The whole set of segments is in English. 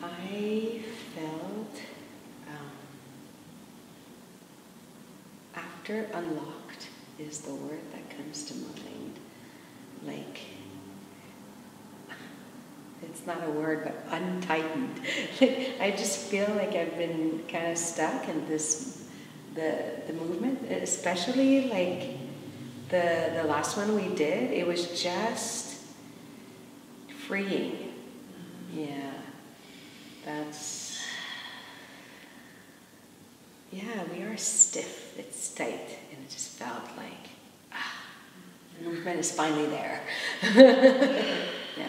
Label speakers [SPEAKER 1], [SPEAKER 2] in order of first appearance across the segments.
[SPEAKER 1] I felt, after unlocked is the word that comes to mind. Like, it's not a word, but untightened. I just feel like I've been kind of stuck in this, the movement, especially like the last one we did. It was just freeing. Yeah, that's, yeah, we are stiff, it's tight, and it just felt like, the movement is finally there. Yeah.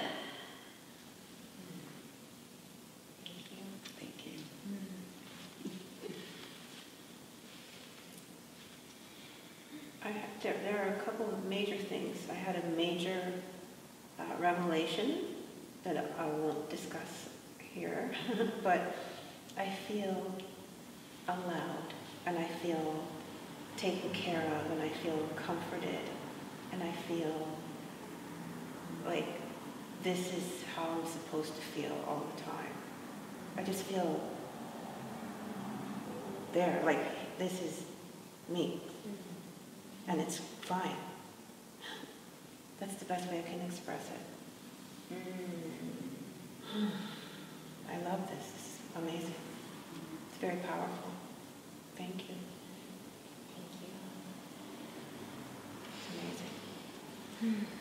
[SPEAKER 1] Thank you.
[SPEAKER 2] There are a couple of major things. I had a major revelation that I won't discuss here, but I feel allowed, and I feel taken care of, and I feel comforted, and I feel like this is how I'm supposed to feel all the time. I just feel there, like this is me, and it's fine. That's the best way I can express it. I love this. This is amazing. It's very powerful. Thank you.
[SPEAKER 1] Thank you.
[SPEAKER 2] It's amazing.